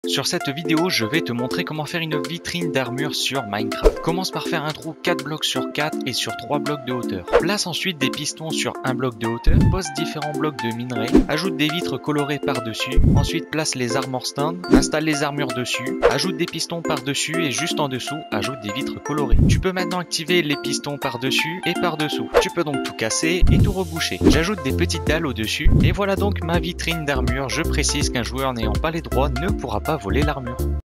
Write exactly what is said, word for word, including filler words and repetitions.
Sur cette vidéo, je vais te montrer comment faire une vitrine d'armure sur Minecraft. Commence par faire un trou quatre blocs sur quatre et sur trois blocs de hauteur. Place ensuite des pistons sur un bloc de hauteur. Pose différents blocs de minerai. Ajoute des vitres colorées par-dessus. Ensuite, place les armor stands. Installe les armures dessus. Ajoute des pistons par-dessus et juste en dessous, ajoute des vitres colorées. Tu peux maintenant activer les pistons par-dessus et par-dessous. Tu peux donc tout casser et tout reboucher. J'ajoute des petites dalles au-dessus. Et voilà donc ma vitrine d'armure. Je précise qu'un joueur n'ayant pas les droits ne pourra pas voler l'armure.